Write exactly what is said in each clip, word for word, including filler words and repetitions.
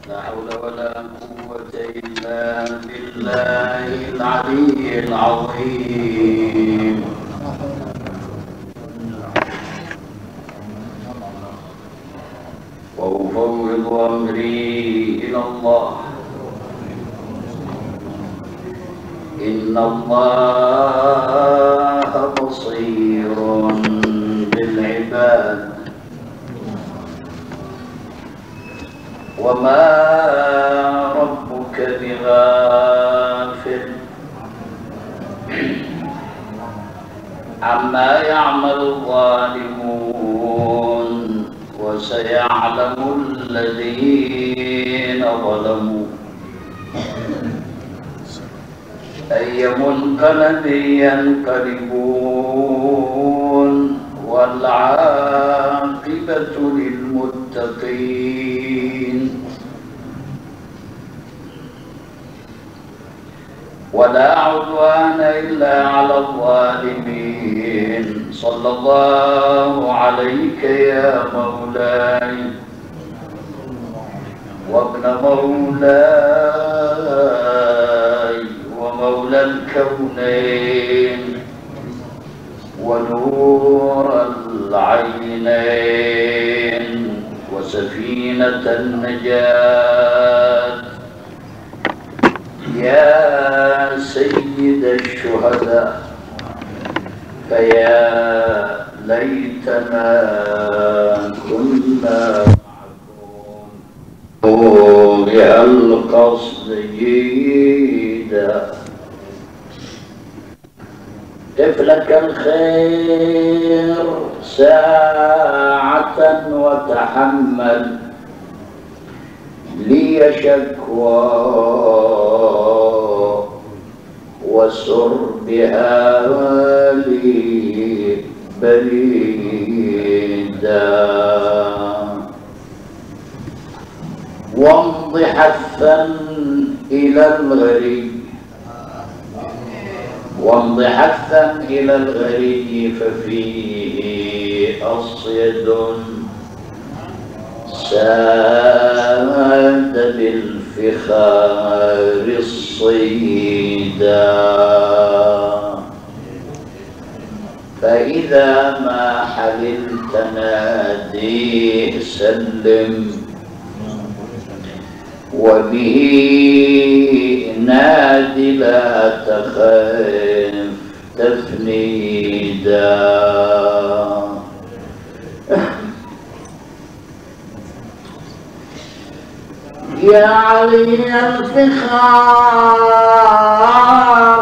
لا حول ولا قوة إلا بالله العلي العظيم. وأفوض أمري إلى الله، إن الله بصير بالعباد، وما ربك بغافل عما يعمل الظالمون، وسيعلم الذين ظلموا أي منقلب ينقلبون، والعاقبة للمتقين، ولا عدوان إلا على الظالمين. صلى الله عليك يا مولاي وابن مولاي ومولى الكونين ونور العينين وسفينة النجاة يا سيد الشهداء، فيا ليتنا كنا معكم يا القصد جيدا. طفلك الخير ساعة وتحمل لي شكوى، وسر بها لي بريدا، وامض حثا إلى الغريب وامض حثا إلى الغري، ففيه أصيد ساد بالفخار الصيدا، فإذا ما حللت ناديه سلم، وبه نادي لا تخف تفنيدا. يا علي الفخار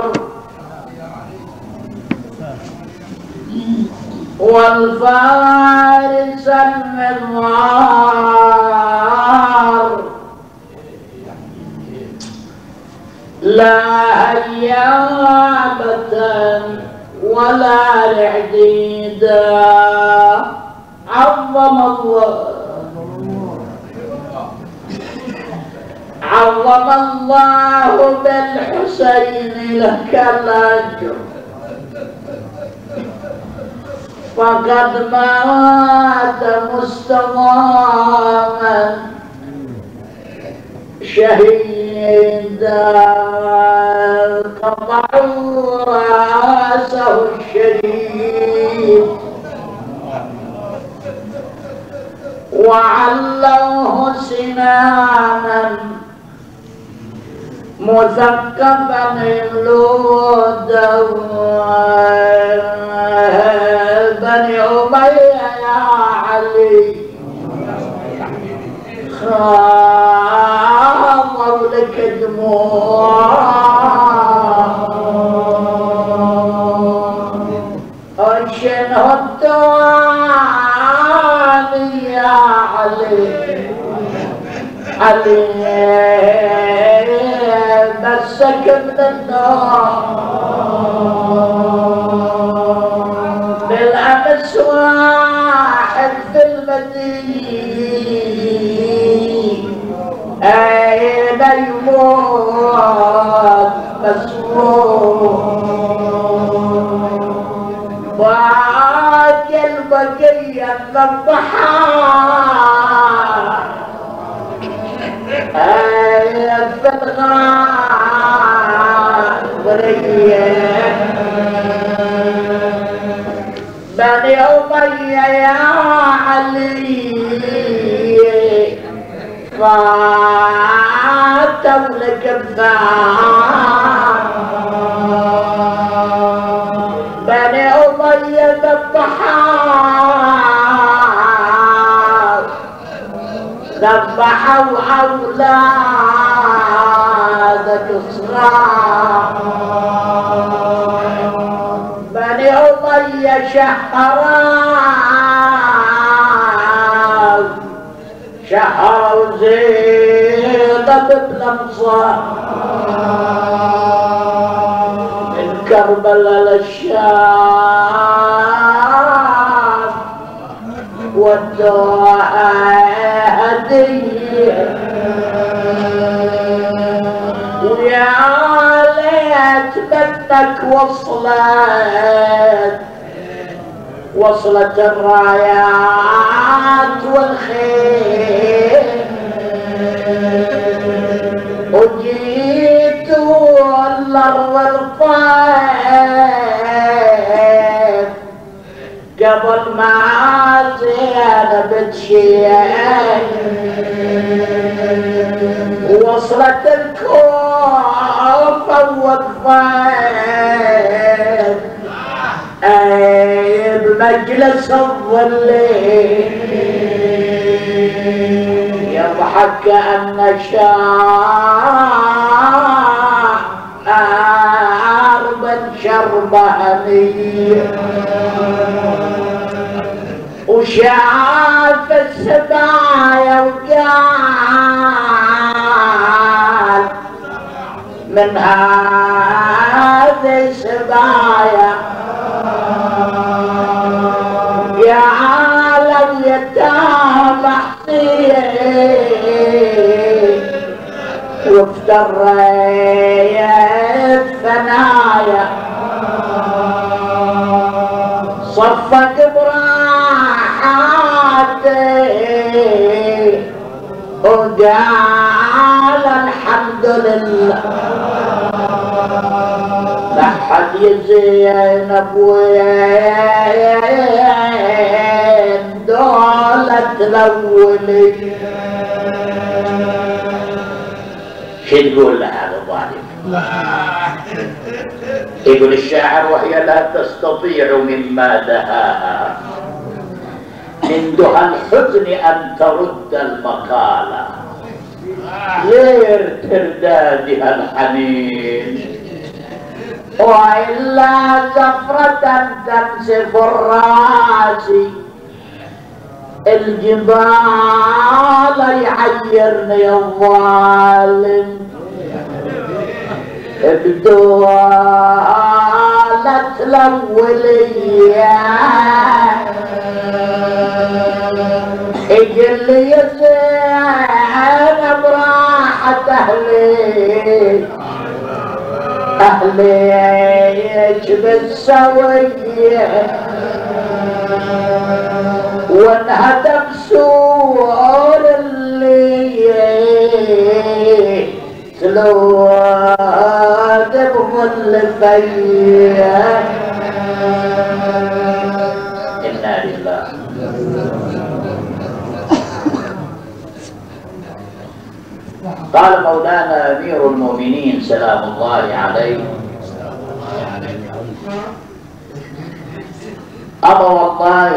والفارس المنوار، لا هيابة ولا رعديدا، عظم الله عظم الله بالحسين لك الأجر، فقد مات مستضاما شهيدا، قطعوا راسه الشريف وعلوه سنانا مثقفا مملودا، بني أمية يا علي خاضوا لك دموع، انشنه الدواني يا علي علي، مسك من النار. بالأمس واحد في المدينة أين يموت مسموم، باقي البقية من الضحى أي في الغابرية بني أمية يا علي فاتوا لك بني أمية ذبحوا ذبحوا أولادك صغار بني أمية شهروا شهروا زينب بلمصة من كربلاء للشام ودوها هدية ويا ليت بدك وصلت وصلت الرايات والخيل وجيتوا الارض الطيب قبل ما زينب تشيل وصلت الكوفة ووقفت اي بمجلس الظل يضحك كأن شاعر من شرب هنية وشاف السبايا وقال من هذه السبايا يا عالم يتامى حسين وافتريت ثنايا صفق براحاتي وقال الحمد لله لحد يزينب وين دولة الأولي شو تقول لها الظالم؟ يقول الشاعر وهي لا تستطيع مما دهاها من دهى الحزن أن ترد المقالة غير تردادها الحنين وإلا زفرة تنسف الراس الجبال يحيرني الظالم بدولة الأولية اجل لي زينب راحت أهلي أهليك بالسوية وانهدم سور اللي تلود بظل فيه إنا لله. قال مولانا أمير المؤمنين سلام الله عليه أما والله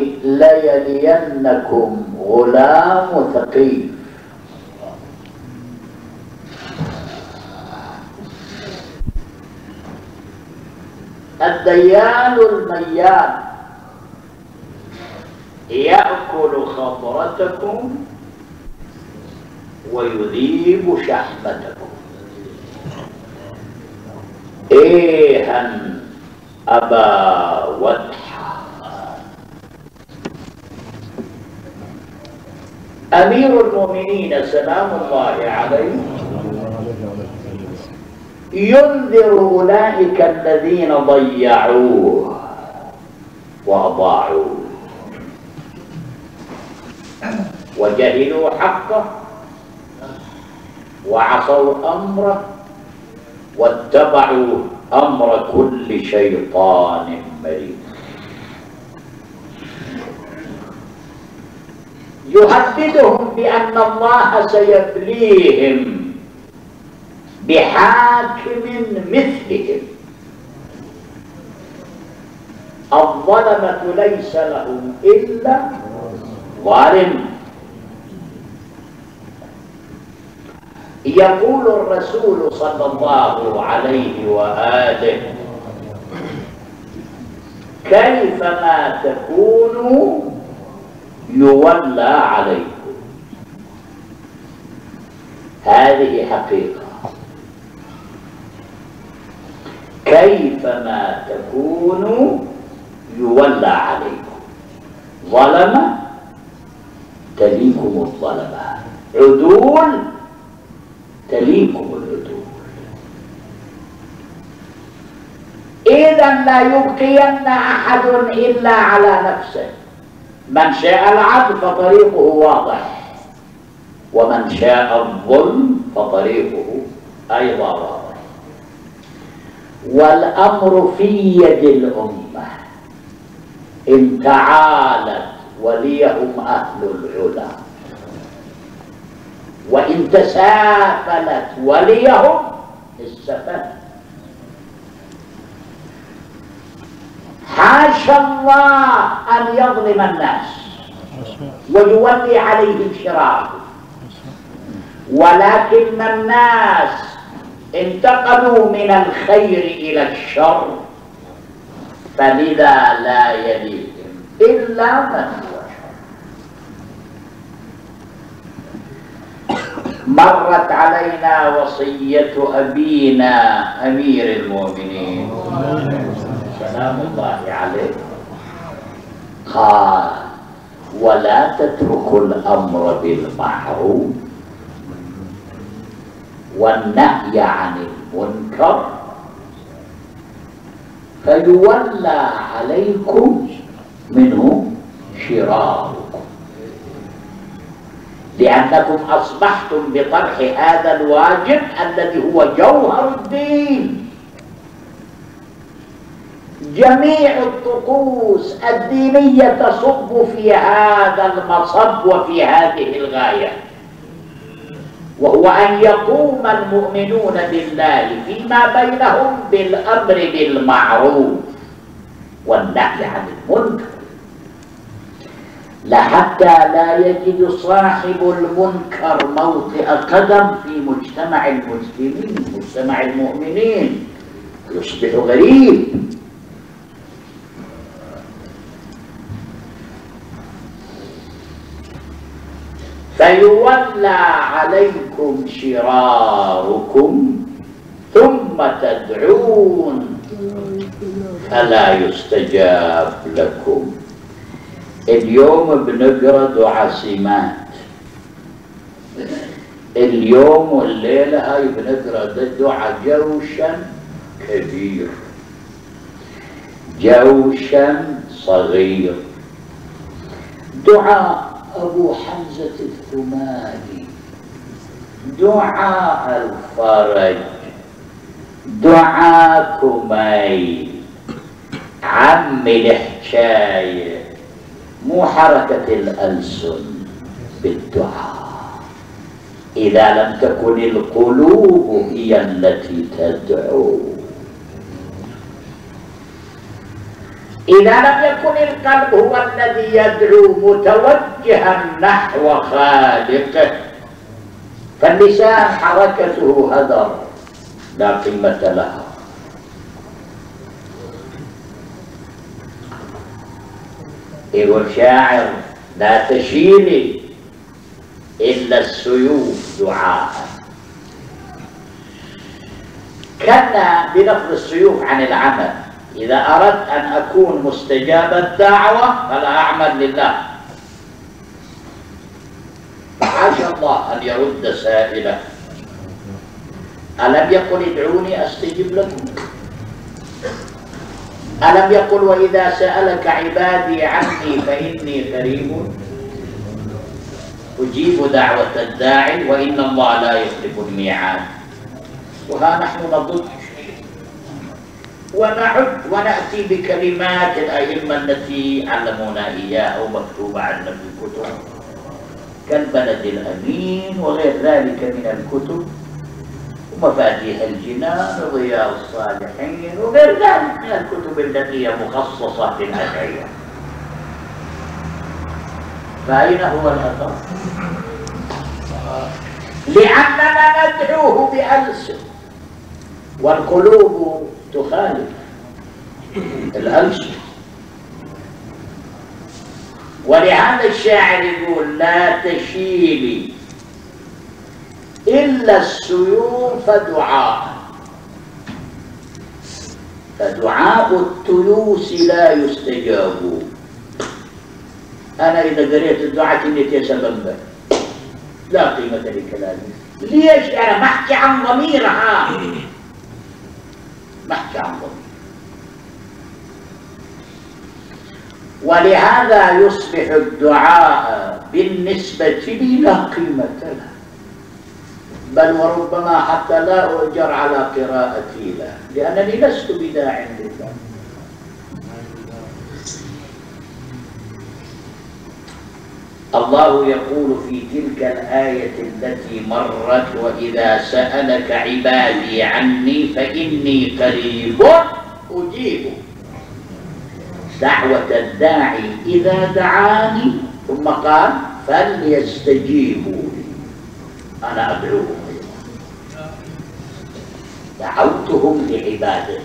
ليلينكم غلام ثقيف الديان الميان يأكل خضرتكم ويذيب شحمتكم. إيها أبا وضحى أمير المؤمنين سلام الله عليه ينذر أولئك الذين ضيعوه وأضاعوه وجهلوا حقه وعصوا أمره واتبعوا أمر كل شيطان مريد. يهددهم بأن الله سيبليهم بحاكم مثلهم. الظلمة ليس لهم إلا ظالم. يقول الرسول صلى الله عليه وآله: كيفما تكونوا يولى عليكم. هذه حقيقة. كيفما تكونوا يولى عليكم. ظلم تليكم الظلمة، عدول تليكم العدول. إذا لا يبقين أحد إلا على نفسه. من شاء العدل فطريقه واضح، ومن شاء الظلم فطريقه أيضا واضح. والأمر في يد الأمة. إن تعالت وليهم أهل العلا، وإن تسافلت وليهم السفل. حاشا الله أن يظلم الناس ويولي عليهم شراره، ولكن الناس انتقلوا من الخير إلى الشر، فلذا لا يليهم إلا من هو شر. مرت علينا وصية أبينا أمير المؤمنين سلام الله عليه، قال: ولا تتركوا الأمر بالمعروف والنهي عن المنكر فيولى عليكم منه شراركم، لأنكم أصبحتم بطرح هذا الواجب الذي هو جوهر الدين. جميع الطقوس الدينية تصب في هذا المصب وفي هذه الغاية، وهو أن يقوم المؤمنون بالله فيما بينهم بالأمر بالمعروف والنهي عن المنكر، لحتى لا يجد صاحب المنكر موطئ قدم في مجتمع المسلمين، مجتمع المؤمنين، يصبح غريب. فيولى عليكم شراركم ثم تدعون فلا يستجاب لكم. اليوم بنقرا دعاء سمات، اليوم والليله هاي بنقرا دعاء جوشن كبير، جوشن صغير. دعاء أبو حمزة الثمالي، دعاء الفرج، دعاء كميل، عم الحكاية، مو حركة الألسن بالدعاء. إذا لم تكن القلوب هي التي تدعو، إذا لم يكن القلب هو الذي يدعو متوجها نحو خالقه، فاللسان حركته هدر لا قيمة لها. يقول شاعر: لا تشيلي إلا السيوف دعاء. كنا بنفض السيوف عن العمل. إذا أردت أن أكون مستجاب الدعوة فلا أعمل لله. عسى الله أن يرد سائله. ألم يقل ادعوني أستجب لكم؟ ألم يقل وإذا سألك عبادي عني فإني قريب؟ أجيب دعوة الداعي وإن الله لا يخلف الميعاد. وها نحن نضج ونعد ونأتي بكلمات الأئمة التي علمونا إياها ومكتوبة عندنا في الكتب كالبلد الأمين وغير ذلك من الكتب ومفاتيح الجنان وضياء الصالحين وغير ذلك من الكتب التي هي مخصصة للأدعية. فأين هو الأثر؟ لأننا ندعوه بألسن والقلوب تخالف الألسن. ولهذا الشاعر يقول لا تشيلي إلا السيوف دعاء، فدعاء التيوس لا يستجاب. أنا إذا قريت الدعاء كنت يسبب لا قيمة لكلامي. ليش؟ أنا بحكي عن ضميرها، بحكي عن ضمير. ولهذا يصبح الدعاء بالنسبة لي لا قيمة له، بل وربما حتى لا أؤجر على قراءتي له، لأنني لست بداع لله. الله يقول في تلك الآية التي مرت وإذا سألك عبادي عني فإني قريب أجيب دعوة الداعي إذا دعاني، ثم قال فليستجيبوا لي أنا أدعوهم. دعوتهم لعبادتي،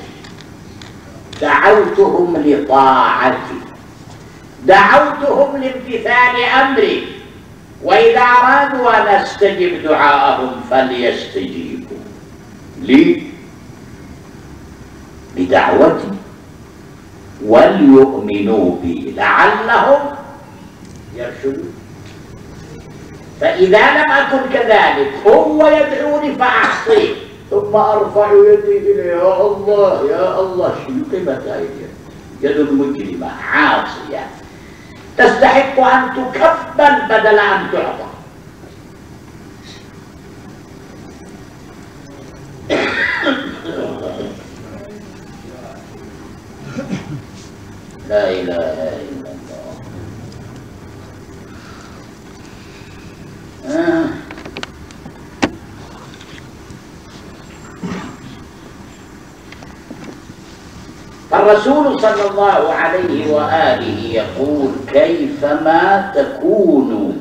دعوتهم لطاعتي، دعوتهم لامتثال أمري، وإذا أرادوا أن أستجب دعاءهم فليستجيبوا لي بدعوتي وليؤمنوا بي لعلهم يرشدون. فإذا لم أكن كذلك هو يدعوني فأعصيه ثم أرفع يدي إليه يا الله يا الله، شو قيمة هذه يد المجرمة عاصية تستحق أن تكبل بدل أن تعطى. لا إله إلا الله. آه. الرسول صلى الله عليه وآله يقول كيفما تكونوا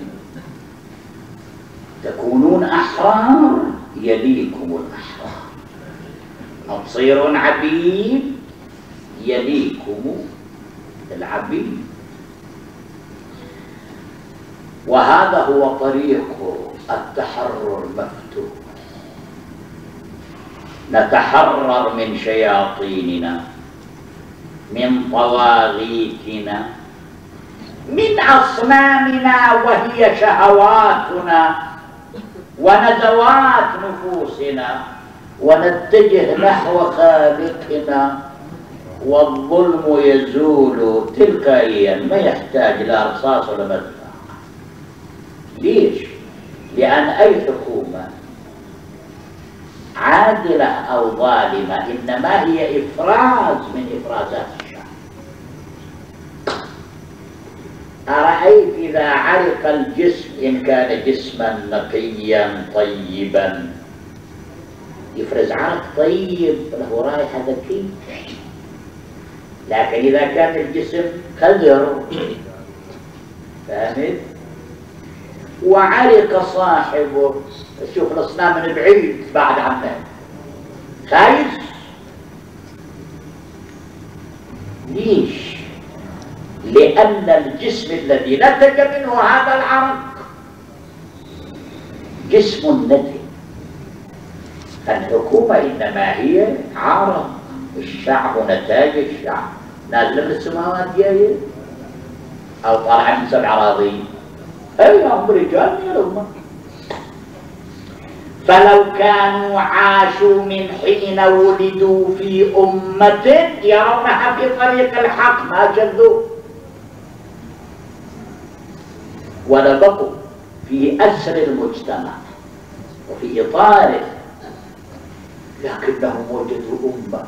تكونون أحرار يليكم الأحرار، أو عبيد يليكم العبيد. وهذا هو طريق التحرر المفتوح. نتحرر من شياطيننا، من طواغيتنا، من أصنامنا وهي شهواتنا ونزوات نفوسنا، ونتجه نحو خالقنا، والظلم يزول تلقائيا ما يحتاج لا رصاص ولا مدفع. ليش؟ لأن أي حكومة عادلة أو ظالمة إنما هي إفراز من إفرازات الشعب. أرأيت إذا عرق الجسم إن كان جسما نقيا طيبا يفرز عرق طيب له رائحة ذكية، لكن إذا كان الجسم قذر فهمت وعرق صاحبه، شوف الأصنام من بعيد بعد عنه خايف. ليش؟ لأن الجسم الذي نتج منه هذا العرق جسم نتج. الحكومة إنما هي عرق، الشعب نتاج الشعب، نازل من السماوات جاية أو طالع من سبع أراضين، أي هم رجال من الأمة. فلو كانوا عاشوا من حين ولدوا في أمة يرونها في طريق الحق ما جذوا، ولبقوا في أسر المجتمع وفي إطاره، لكنهم وجدوا أمة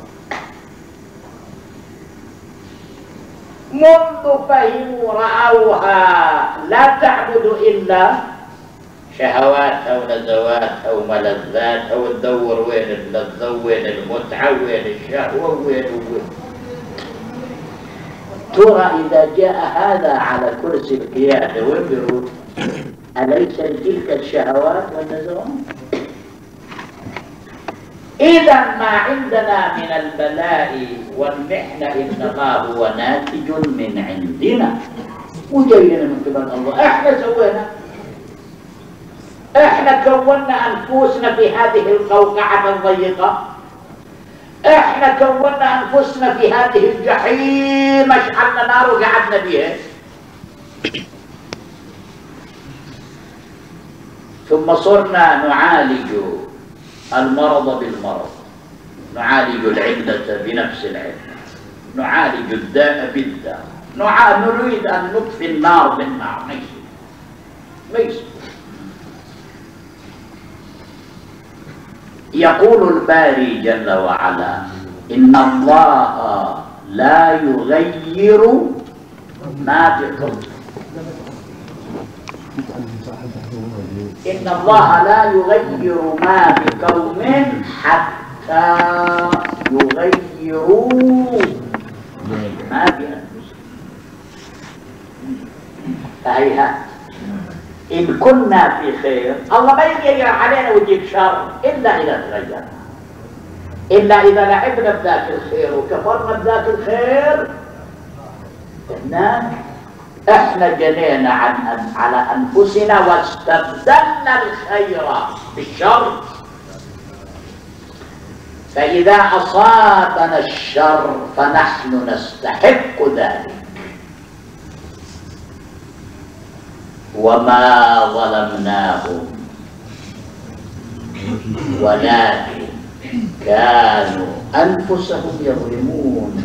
منذ فهموا رأوها لا تعبد إلا شهوات أو نزوات أو ملذات، أو تدور وين اللذة وين المتعة وين الشهوة وين وين. ترى إذا جاء هذا على كرسي القيادة وين بيروح؟ أليس تلك الشهوات والنزوات؟ إذا ما عندنا من البلاء والمحنة إنما هو ناتج من عندنا وجاينا من قبل الله. إحنا سوينا، إحنا كونا أنفسنا في هذه القوقعة الضيقة، إحنا كونا أنفسنا في هذه الجحيم، أشعلنا نار وقعدنا بها، ثم صرنا نعالج المرض بالمرض، نعالج العلة بنفس العلة، نعالج الداء بالداء، نريد أن نطفي النار بالنار. ما يصير ما يصير. يقول الباري جل وعلا: إن الله لا يغير ما بقوم، إن الله لا يغير ما بقوم حتى يغيروا ما بأنفسهم. فهيهات إن كنا في خير الله ما يغير علينا ويجيب شر إلا إذا تغيرنا، إلا إذا لعبنا بذاك الخير وكفرنا بذاك الخير. هناك احنا جنينا عن على انفسنا واستبدلنا الخير بالشر، فاذا اصابنا الشر فنحن نستحق ذلك. وما ظلمناهم ولكن كانوا انفسهم يظلمون.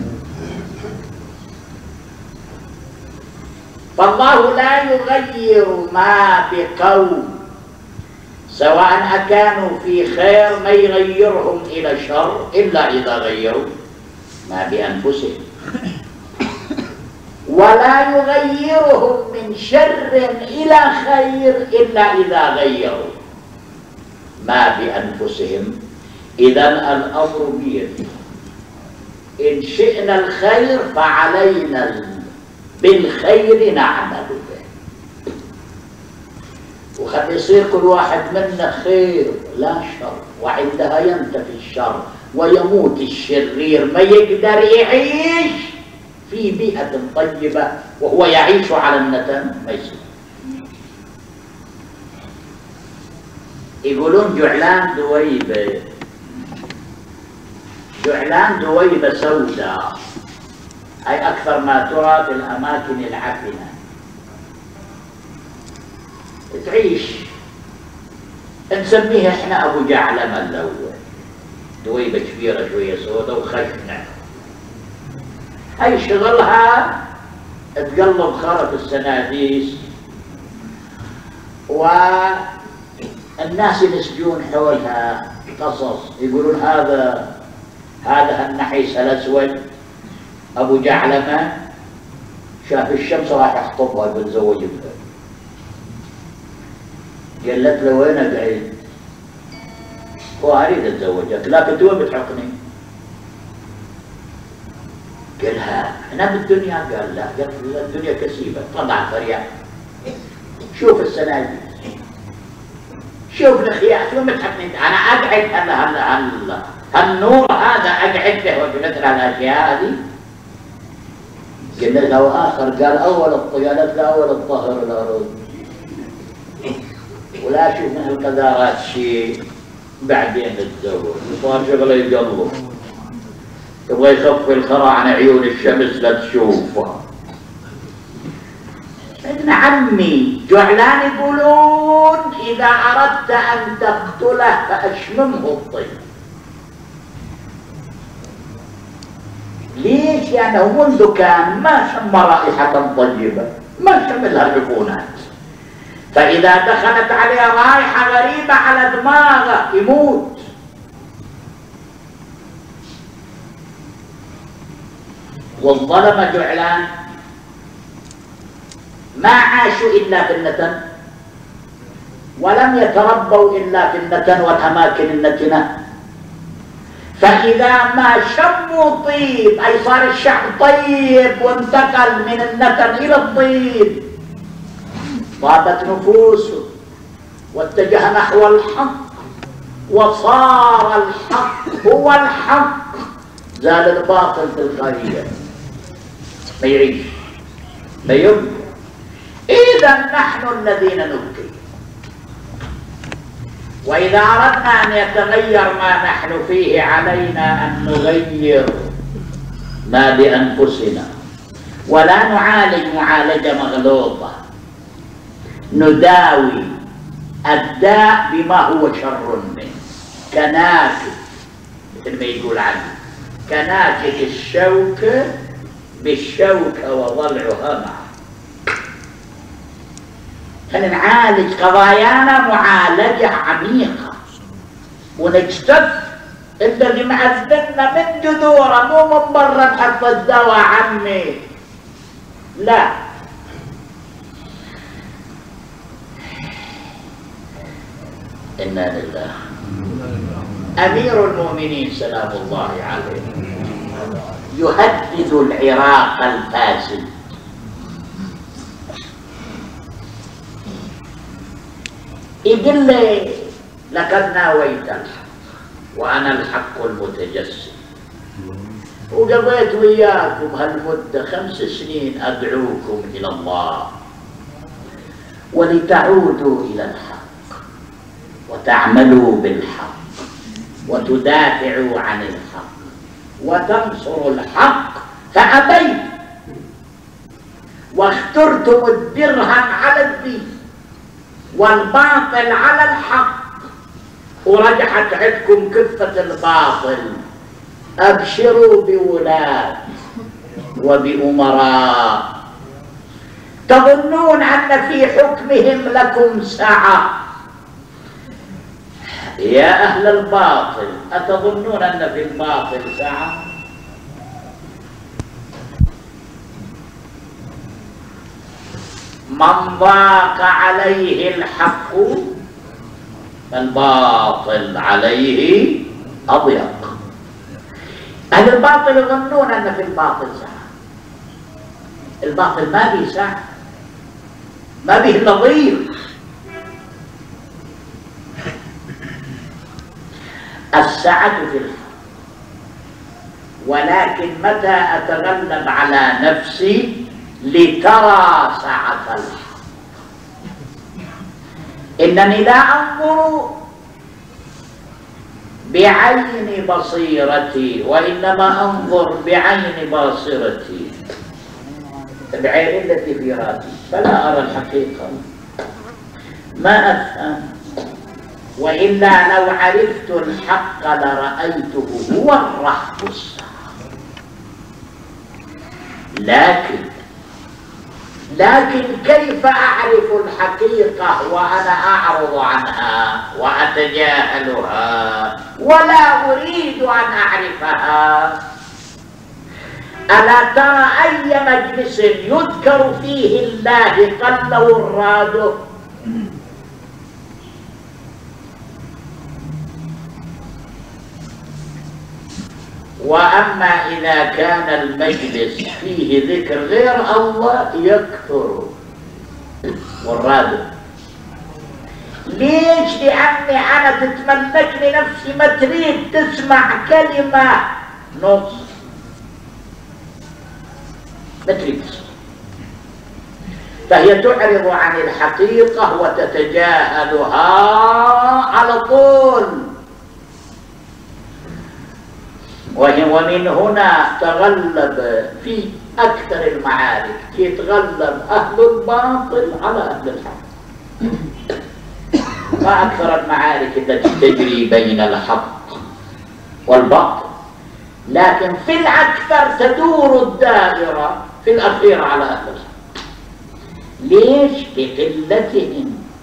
فالله لا يغير ما بقوم سواء أكانوا في خير، ما يغيرهم إلى شر إلا إذا غيروا ما بأنفسهم، ولا يغيرهم من شر إلى خير إلا إذا غيروا ما بأنفسهم. إذن الأمر بيده، إن شئنا الخير فعلينا بالخير نعمل به، وخلي يصير كل واحد منا خير لا شر، وعندها ينتفي الشر ويموت الشرير، ما يقدر يعيش في بيئة طيبة وهو يعيش على النتن، ما يصير. يقولون جعلان دويبة، جعلان دويبة سوداء، أي أكثر ما ترى في الأماكن العفنة، تعيش نسميها إحنا أبو جعلمة الأول، دويبة كبيرة شوية سودة وخشنة، هاي شغلها تقلب خرط السناديس، والناس ينسجون حولها قصص، يقولون هذا هذا النحيس الأسود أبو جعلمة شاف الشمس راح يخطبها بيتزوج بها، قالت له وين أقعد؟ هو أريد أتزوجك لكن تو بتحقني؟ قالها أنا بالدنيا، قال لا، قالت الدنيا كسيبة، طلع فريق شوف السناديس، شوف الخياط، شو متحقني؟ أنا أقعد هلا هلا هلا هالنور هذا أقعد به ومثل الأشياء هذه. قلنا له آخر قال أول قالت له أول الظهر الأرض ولا أشوف من القذارات شيء، بعدين نتزوج. صار شغله يقلب، يبغى يخفي الخرا عن عيون الشمس لا تشوفها. ابن عمي جعلان يقولون إذا أردت أن تقتله فأشممه الطيب. ليش؟ لأنه منذ كان ما شم رائحة طيبة، ما شم لها العفونات، فإذا دخلت عليه رائحة غريبة على دماغه يموت. والظلمة جعلان ما عاشوا إلا في النتن، ولم يتربوا إلا في النتن والأماكن النتنة، فإذا ما شموا طيب أي صار الشعب طيب وانتقل من النتن إلى الطيب طابت نفوسه واتجه نحو الحق وصار الحق هو الحق، زال الباطل تلقائيا ما يعيش ما يبقى. إذا نحن الذين نبكي، وإذا أردنا أن يتغير ما نحن فيه علينا أن نغير ما بأنفسنا، ولا نعالج معالجة مغلوطة، نداوي الداء بما هو شر منه، كناكب مثل ما يقول عنه كناكب الشوكة بالشوكة وضلعها معه. فنعالج قضايانا معالجة عميقة ونجتث الذي معذبنا من جذوره، مو من برا نحط الدواء عمي، لا. إنا لله. أمير المؤمنين سلام الله عليه يهدد العراق الفاسد، يقول لي لقد ناويت الحق وأنا الحق المتجسد، وقضيت وياكم هالمدة خمس سنين أدعوكم إلى الله ولتعودوا إلى الحق وتعملوا بالحق وتدافعوا عن الحق وتنصروا الحق، فأبيت واخترتم الدرهم على الدين والباطل على الحق، ورجحت عندكم كفة الباطل. أبشروا بولاة وبأمراء تظنون أن في حكمهم لكم سعة. يا أهل الباطل أتظنون أن في الباطل سعة؟ من ضاق عليه الحق فالباطل عليه أضيق. أهل الباطل يظنون أن في الباطل سعة، الباطل ما به سعة، ما به نظير. السعة في الحق، ولكن متى أتغلب على نفسي لترى سعة الحق؟ إنني لا أنظر بعين بصيرتي وإنما أنظر بعين باصرتي، العين التي في راسي، فلا أرى الحقيقة، ما أفهم. وإلا لو عرفت الحق لرأيته هو الرحب السعى. لكن لكن كيف أعرف الحقيقة وأنا أعرض عنها وأتجاهلها ولا أريد أن أعرفها؟ ألا ترى أي مجلس يذكر فيه الله قله الراده؟ وأما إذا كان المجلس فيه ذكر غير الله يكثر والرادة. ليش؟ لأني أنا تتملكني نفسي، ما تريد تسمع كلمة نص، ما تريد تسمع، فهي تعرض عن الحقيقة وتتجاهلها على طول. ومن هنا تغلب في أكثر المعارك يتغلب أهل الباطل على أهل الحق. ما أكثر المعارك التي تجري بين الحق والباطل، لكن في الأكثر تدور الدائرة في الأخير على أهل الحق. ليش؟ لقلتهم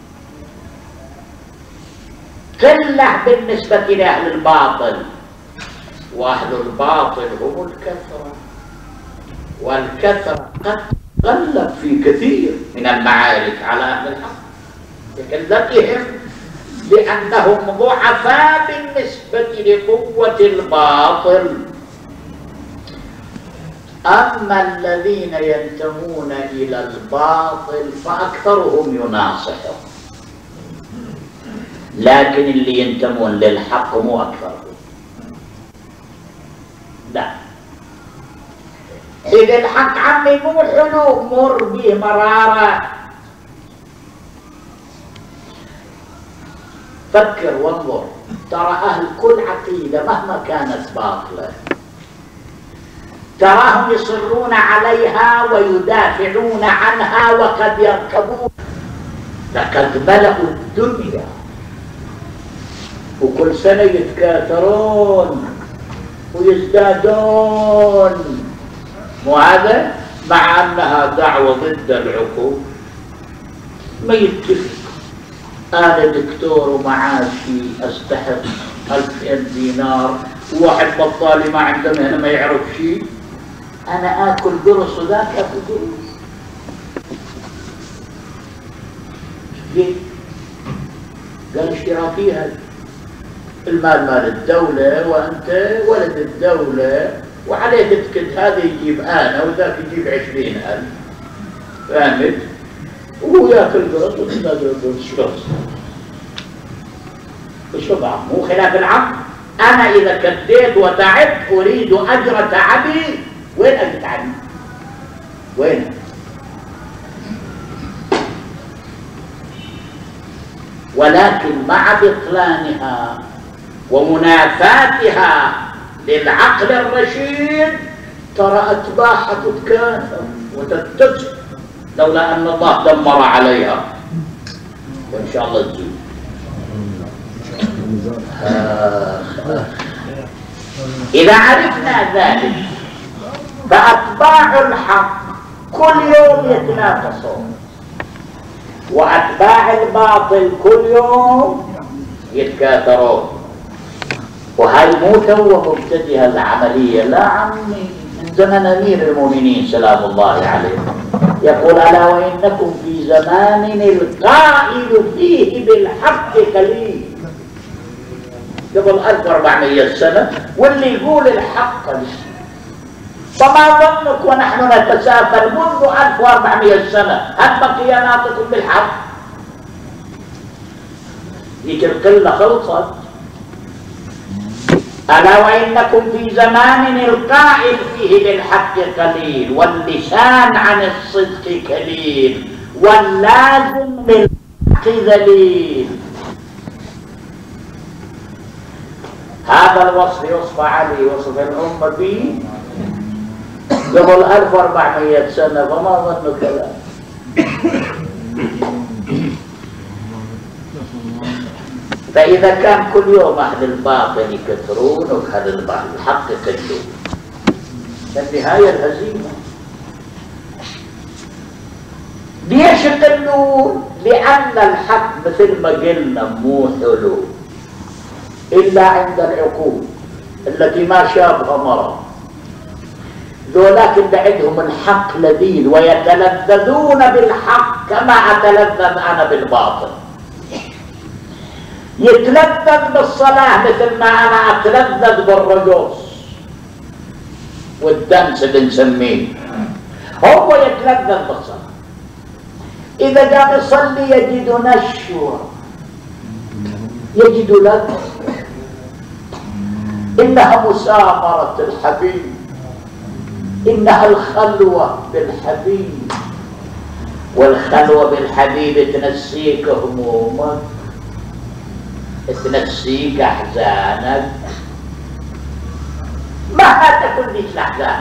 قلة بالنسبة لأهل الباطل، وأهل الباطل هم الكثرة، والكثرة قد غلب في كثير من المعارك على أهل الحق لقلتهم، لأنهم ضعفاء بالنسبة لقوة الباطل. أما الذين ينتمون إلى الباطل فأكثرهم يناصحهم، لكن اللي ينتمون للحق مو أكثرهم. لا، إذا الحق عمي مو حلو مر به مرارة. فكر وانظر، ترى أهل كل عقيدة مهما كانت باطلة تراهم يصرون عليها ويدافعون عنها، وقد يركبون، لقد ملأوا الدنيا وكل سنة يتكاثرون ويزدادون، وهذا مع أنها دعوة ضد العقول. ما يتفق. أنا دكتور ومعاشي أستحق ألفين دينار، وواحد بطالي ما عنده مهنة ما يعرف شيء، أنا آكل قرص وذاك آكل قرص. ليه؟ قال اشتراكيها، المال مال الدولة وأنت ولد الدولة وعليه تتكد، هذا يجيب أنا وذاك يجيب عشرين ألف، فهمت؟ وهو ياكل قرص وتزداد القرص. شرص وشبع، مو خلاف العقل. أنا إذا كديت وتعبت أريد أجر تعبي، وين أجر تعبي؟ وين؟ ولكن مع بطلانها ومنافاتها للعقل الرشيد ترى أتباعها تتكاثر وتتسع، لولا أن الله دمر عليها، وإن شاء الله تزيد. آه. إذا عرفنا ذلك فأتباع الحق كل يوم يتنافسون، وأتباع الباطل كل يوم يتكاثرون. وهي مو تو مبتدئة العملية، لا عمي، من زمن أمير المؤمنين سلام الله عليه يقول: ألا وإنكم في زمان القائل فيه بالحق قليل. قبل ألف وأربعمئة سنة واللي يقول الحق قليل. فما ظنك ونحن نتسافر منذ ألف وأربعمئة سنة هل بقي ناطق بالحق؟ ذيك القلة خلصت. ألا وإنكم في زمان القائل فيه بالحق قليل، واللسان عن الصدق قليل، واللازم للحق ذليل. هذا الوصف يوصف علي، وصف الأمة به قبل ألف وأربعمئة سنة، فما ظنوا كذا. فإذا كان كل يوم أهل الباطل يكثرون وأهل الحق يقلون، فالنهاية الهزيمة. ليش يقلون؟ لأن الحق مثل ما قلنا مو حلو إلا عند العقول التي ما شابها مرض. ذولاك اللي عندهم الحق لذيذ ويتلذذون بالحق كما أتلذذ أنا بالباطل. يتلذذ بالصلاة مثل ما أنا أتلذذ بالرقص والدنس اللي نسميه. هو يتلذذ بالصلاة، إذا قام يصلي يجد نشوة، يجد لذة. إنها مسامرة الحبيب، إنها الخلوة بالحبيب، والخلوة بالحبيب تنسيك همومك، تنسيك أحزانك. ما تكن ليش الأحزان؟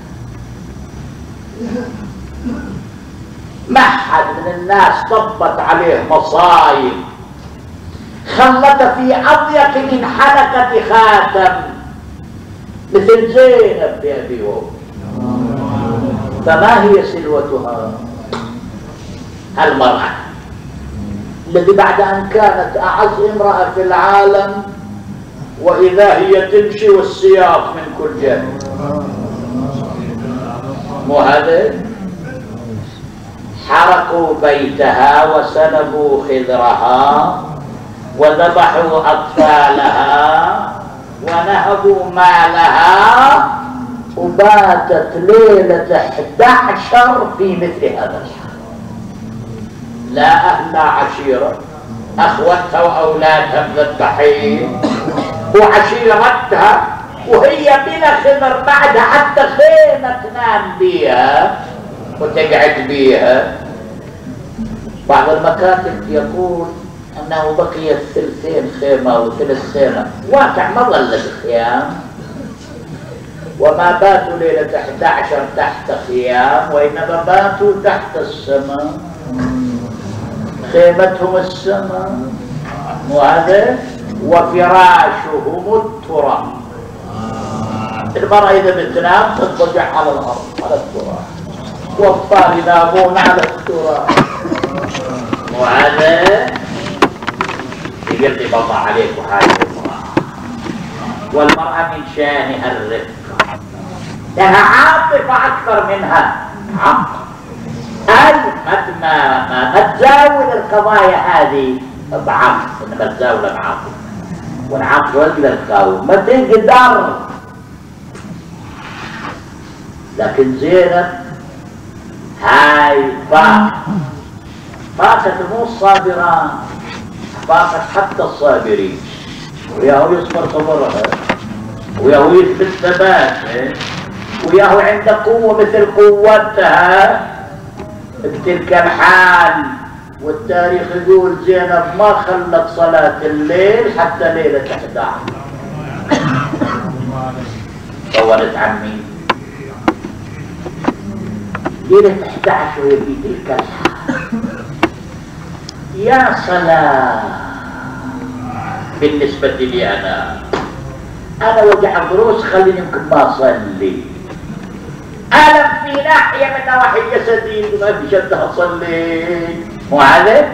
ما حد من الناس طبت عليه مصايب خلت في أضيق من حلقة خاتم مثل زينب بأبي وأمي. فما هي سلوتها؟ المرأة الذي بعد أن كانت أعز امرأة في العالم وإذا هي تمشي والسياط من كل جانب. مو هذا؟ حرقوا بيتها وسلبوا خذرها وذبحوا أطفالها ونهبوا مالها، وباتت ليلة إحدى عشر في مثل هذا الحال. لا أهل لا عشيرة، أخوتها وأولادها مذبحين وعشيرتها، وهي بلا خضر بعد حتى خيمة تنام بيها وتقعد بيها. بعض المكاتب يقول أنه بقيت ثلثين خيمة وثلث خيمة، واقع ما ظلت خيام، وما باتوا ليلة إحدى عشر تحت خيام، وإنما باتوا تحت السماء، خيمتهم السماء، وهذا وفراشهم التراب. المرأة إذا بتنام تضطجع على الأرض على التراب، والأطفال ينامون على التراب، وهذا يقلب الله عليك وحاجة المرأة. والمرأة من شانها الرفق، لها عاطفة أكثر منها عقل. أي ما ما ما تزاول القضايا هذه بعقل، إنما تزاولها بعقل، والعقل يقدر يقاوم، ما تقدر. لكن زينب هاي فاق فاقت مو الصابران، فاقت حتى الصابرين، وياهو يصبر صبرها، وياهو يثبت ثباته، وياهو عنده قوة مثل قوتها بتلك الحال. والتاريخ يقول زينب ما خلت صلاة الليل حتى ليلة إحدى عشر. طولت عمي ليلة إحدى عشر وهي في تلك الحال. يا سلام. بالنسبة لي أنا أنا وجع الضروس خليني يمكن ما أصلي، ألم في ناحية من نواحي جسدي ما في شدة أصلي، مو هذا؟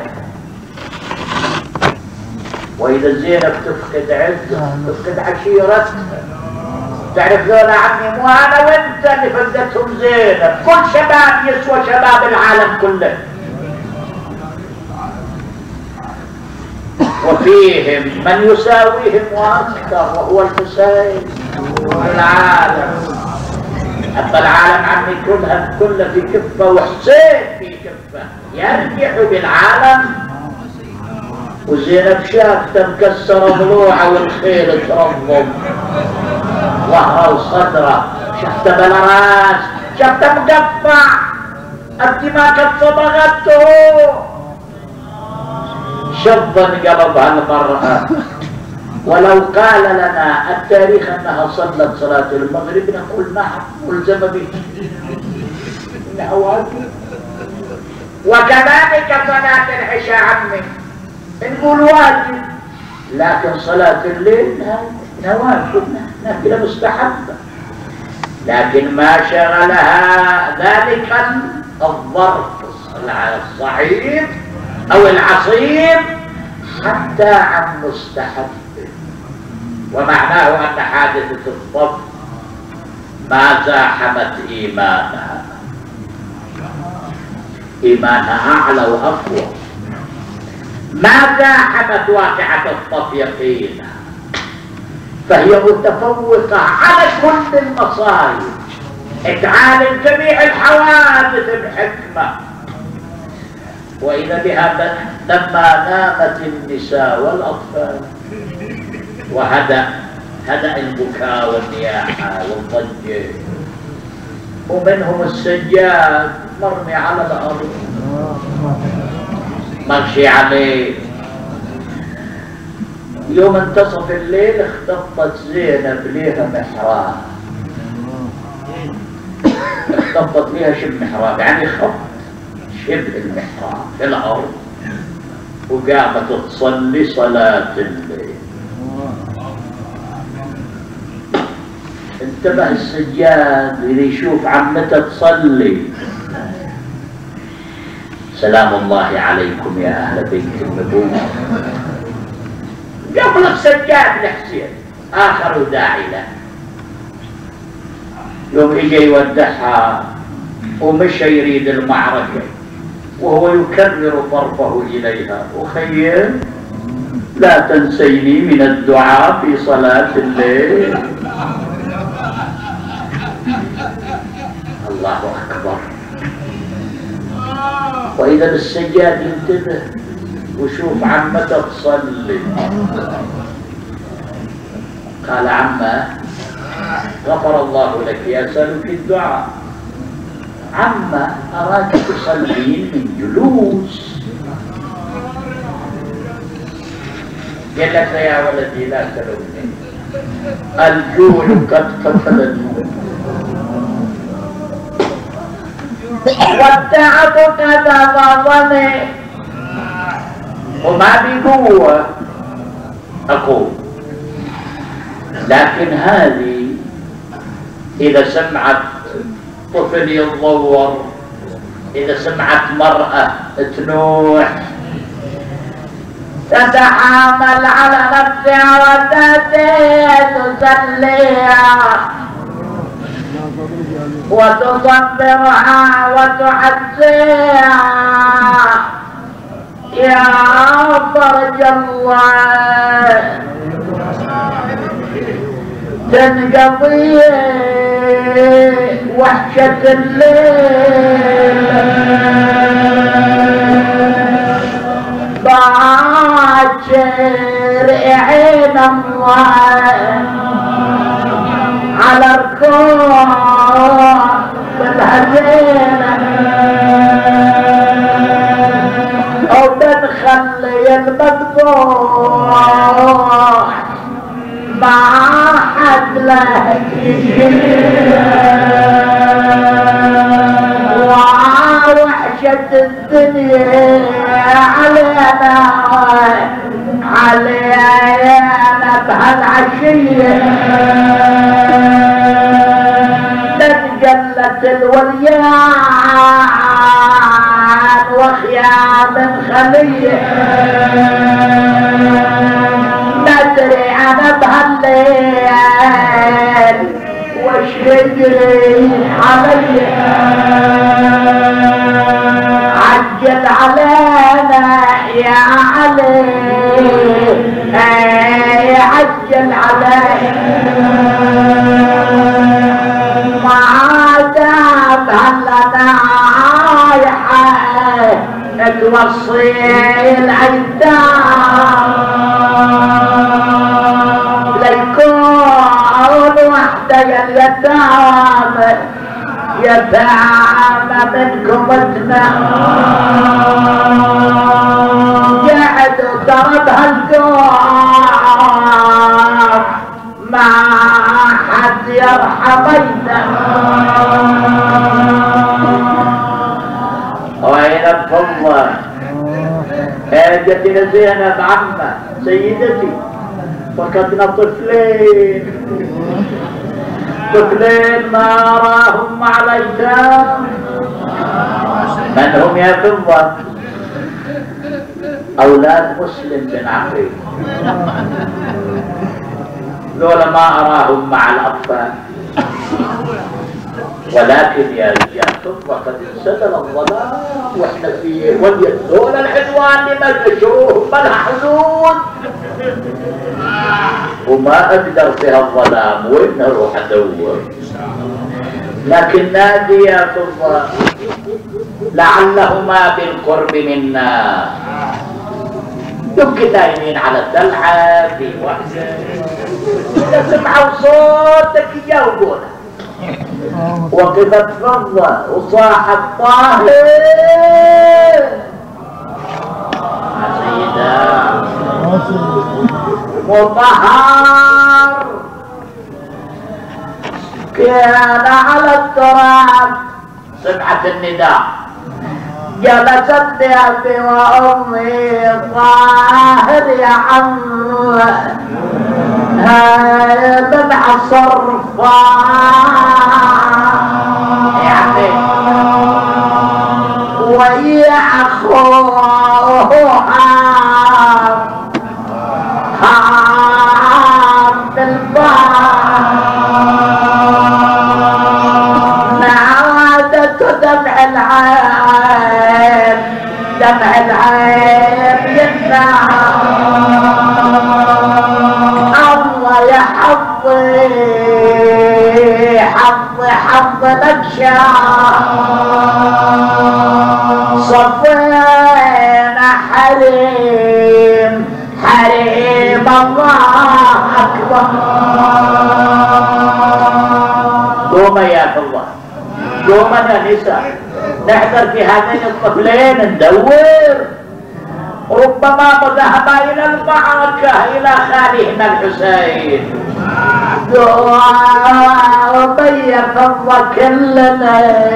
وإذا زينب تفقد عزة تفقد عشيرتها، تعرف ذولا عمي مو أنا وأنت اللي فقدتهم زينب، كل شباب يسوى شباب العالم كله، وفيهم من يساويهم وأكثر وهو الحسين العالم. أما العالم عمي كلها كلها في كفة وحسين في كفة، يرجح بالعالم. وزينب شافته مكسرة ضلوعه والخيل ترضم ظهره وصدره، شافته بلا راس، شافته مقطع، الدماء قد صبغته. شظا قلب هالمرأة. ولو قال لنا التاريخ أنها صلت صلاة المغرب نقول نعم ملزم به، إنها واجب. وكذلك صلاة العشاء عمي نقول واجب، لكن صلاة الليل نوافل نافلة مستحبة. لكن ما شغلها ذلك الظرف الصعيب أو العصيب حتى عن مستحب، ومعناه أن حادثة الضبط ما زاحمت إيمانها، إيمانها أعلى وأقوى، ما زاحمت واقعة الضبط يقينا، فهي متفوقة على كل المصائب، تعالج جميع الحوادث بحكمة. وإذا بها لما نامت النساء والأطفال وهدأ هدأ البكاء والنياحة والضجة، ومنهم السجاد مرمي على الأرض مغشي عليه. يوم انتصف الليل اختطت زينب ليها محراب، اختطت ليها شبه محراب، يعني خط شبه المحراب في الأرض، وقامت تصلي صلاة الليل. انتبه السجاد اللي يشوف عمته تصلي سلام الله عليكم يا أهل بيت النبوة. قبل سجاد لحسين آخر داعي له، يوم اجى يودعها ومشى يريد المعركة وهو يكرر طرفه إليها: أخي لا تنسيني من الدعاء في صلاة الليل. الله أكبر. وإذا السجاد ينتبه وشوف عمته تصلي، قال: عمه غفر الله لك، يسألك الدعاء. عمه أراك تصلين من جلوس. قال لك: يا ولدي لا تلومني، الجوع قد قتلني والتعب قد ضرني، وما بقوة أقول. لكن هذه إذا سمعت طفل يتضور، إذا سمعت مرأة تنوح، تتحامل على نفسها وتسليها وتصبرها وتحسيها. يا فرج الله تنقضي وحشة الليل، باكر عين الله على ركوع بالهزيمة، أو تنخلي المذبوح ما حد له ووحشة الدنيا علينا علينا بهالعشية، تنجلت الوليان وخيام خلية، ندري أنا بهالليل وش يجري علي. عجل علينا يا علي، عجل علينا ما دام هلنا رايحة توصي الأيتام، ليكون وحدة اليتامى يتامى منكم اثنان، قعدوا ضربها الجوع ما حد يرحمنا. وين الفضة حاجتنا زينب عمة سيدتي، فقدنا طفلين طفلين ما راهم مع الايتام. من هم يا فضة؟ اولاد مسلم بن عقيل، لولا ما اراهم مع الاطفال. ولكن يا يا فضة قد انسدل الظلام واحنا في ودية دول الحلوان لما نشوف مالها حدود، وما اقدر فيها الظلام، وين اروح ادور؟ لكن نادي يا فضة لعلهما بالقرب منا، يبقى دايمين على الدلعة في وحدة، إذا سمعوا صوتك يجاوبونا. وقفت فضة وصاحب طاهر سيدة مطهر كان على التراب، سمعت النداء جلست بأبي وأمي طاهر يا عم هاي من عصر يعني ويا العين ينفع الله يحظي حظي حظ لك شاء صفينا حريم حريم الله أكبر. قوم يا الله قومنا نساء نحضر في هذين الطفلين ندور ربما ذهب الى المعركة الى خالهما الحسين وبي فضل كلنا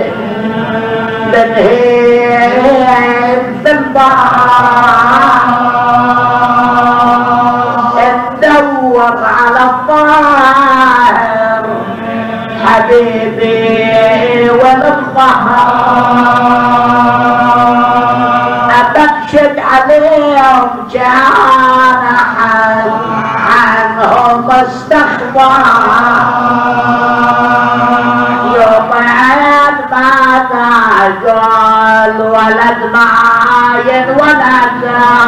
ننهي بالبحر ندور على الظاهر حبيبي وللظهر أبكشد عليهم كان أحد عنهم استخبر يومين ماذا قال ولد معاين ولد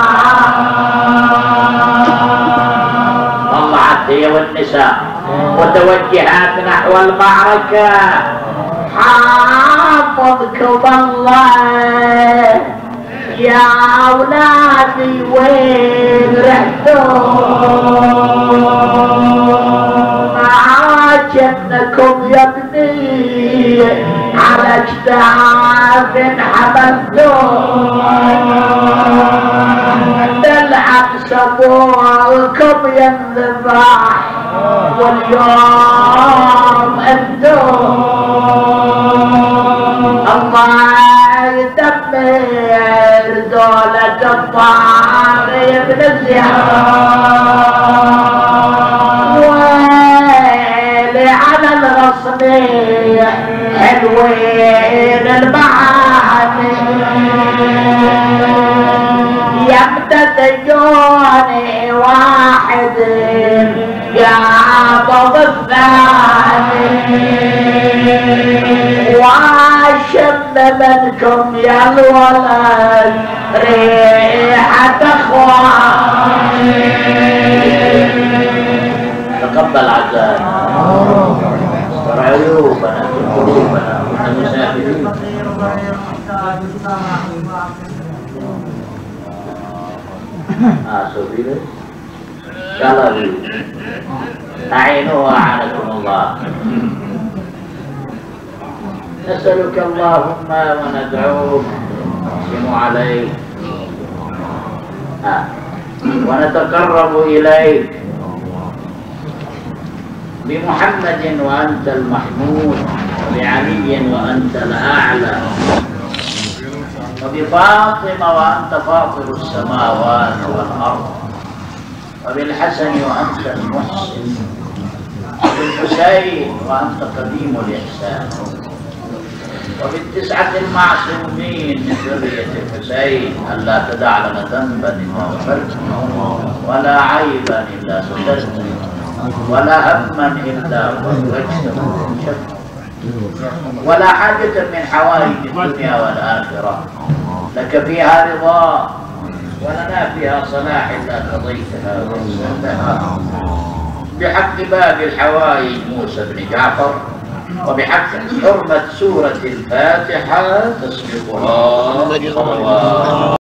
طلعت هي والنساء متوجهات نحو المعركة. حافظكم الله يا أولادي وين رحتم عاجبنكم يا ابني على اجتعاف حملتم نلعب سبوعكم ينذبح واليوم انتم الله يدمر دولة الطاري بن زياد ويلي على الغصنية حلوين المعاني يمتدجوني واحد قابض الثاني واشم منكم يا الولد ريحة اخواني. تقبل عزانا استر عيوبنا قلوبنا المسافرين. اه سوفيلي يلا بيو أعينوا أعانكم الله. نسألك اللهم وندعوك نقسم عليك آه. ونتقرب إليك بمحمد وأنت المحمود وبعلي وأنت الأعلى وبفاطمة وأنت فاطر السماوات والأرض وبالحسن وأنت المحسن وبالحسين وأنت قديم الإحسان وبالتسعة المعصومين من ذرية الحسين ألا تدع لنا ذنبا إلا غفرته ولا عيبا إلا سترته ولا هما إلا فرجته ولا حاجة من حوائج الدنيا والآخرة لك فيها رضا ولنا فيها صلاح إلا قضيتها ويسرتها بحق باب الحوائج موسى بن جعفر وبحق حرمة سورة الفاتحة تسبقها صلوات